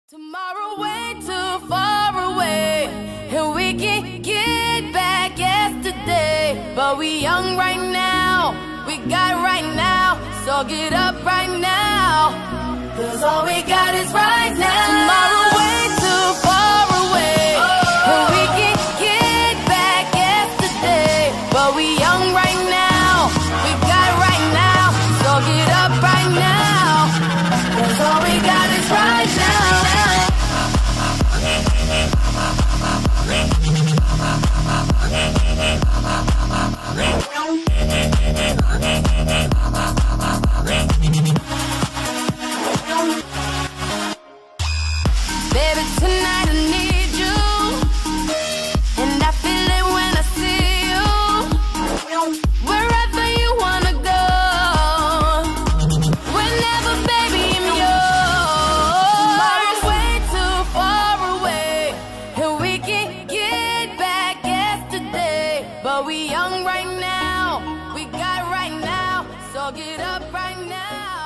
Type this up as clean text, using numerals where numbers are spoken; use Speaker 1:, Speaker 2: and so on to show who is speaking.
Speaker 1: Tomorrow way too far away, and we can get back yesterday. But we young right now, we got right now, so get up right now, 'cause all we got is right now. Tomorrow way too far away, and we can get back yesterday. But we young right now, we got right now, so get up right now, 'cause all we got is right now. Baby, tonight I need you, and I feel it when I see you. Wherever you wanna go, whenever, baby, I'm yours. Tomorrow's way too far away, and we can get back yesterday. But we young right now, we got right now, so get up right now.